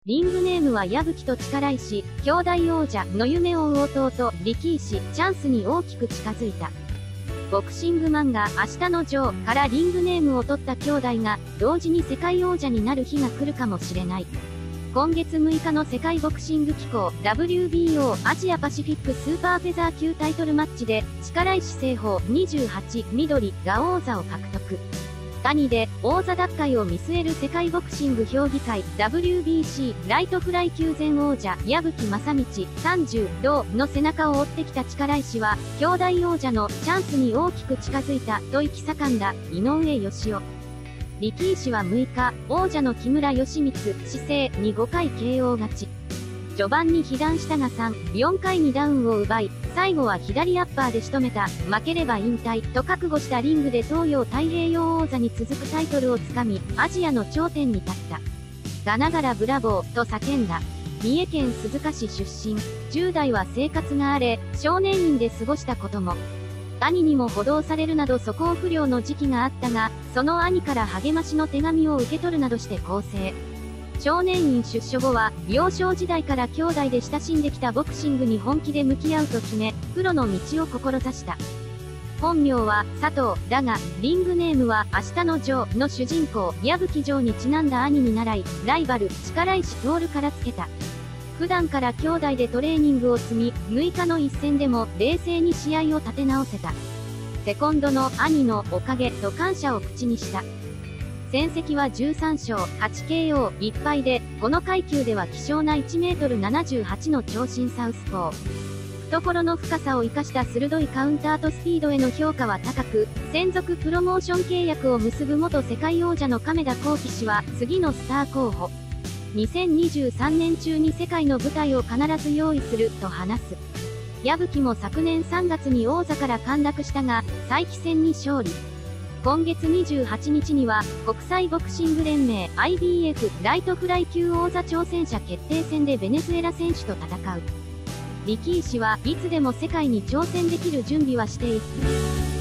リングネームは矢吹と力石、兄弟王者の夢を追う弟、力石、チャンスに大きく近づいた。ボクシング漫画、明日のジョーからリングネームを取った兄弟が、同時に世界王者になる日が来るかもしれない。今月6日の世界ボクシング機構 WBO アジアパシフィックスーパーフェザー級タイトルマッチで、力石聖宝28、緑が王座を獲得。兄で、王座奪回を見据える世界ボクシング評議会 WBC ライトフライ級前王者矢吹正道30同の背中を追ってきた力石は、兄弟王者のチャンスに大きく近づいたと意気盛んだ井上義雄。力石は6日、王者の木村義満、姿勢に5回 KO 勝ち。序盤に被弾したが3、4回にダウンを奪い、最後は左アッパーで仕留めた、負ければ引退と覚悟したリングで東洋太平洋王座に続くタイトルをつかみ、アジアの頂点に立った。がながらブラボーと叫んだ。三重県鈴鹿市出身、10代は生活が荒れ、少年院で過ごしたことも。兄にも補導されるなど素行不良の時期があったが、その兄から励ましの手紙を受け取るなどして更生。少年院出所後は、幼少時代から兄弟で親しんできたボクシングに本気で向き合うと決め、プロの道を志した。本名は佐藤だが、リングネームは明日のジョーの主人公、矢吹城にちなんだ兄に習い、ライバル、力石徹からつけた。普段から兄弟でトレーニングを積み、6日の一戦でも冷静に試合を立て直せた。セコンドの兄のおかげと感謝を口にした。戦績は13勝、8KO、1敗で、この階級では希少な 1m78 の長身サウスポー。懐の深さを生かした鋭いカウンターとスピードへの評価は高く、専属プロモーション契約を結ぶ元世界王者の亀田光輝氏は、次のスター候補。2023年中に世界の舞台を必ず用意する、と話す。矢吹も昨年3月に王座から陥落したが、再起戦に勝利。今月28日には、国際ボクシング連盟 IBF ライトフライ級王座挑戦者決定戦でベネズエラ選手と戦う。力石はいつでも世界に挑戦できる準備はしている。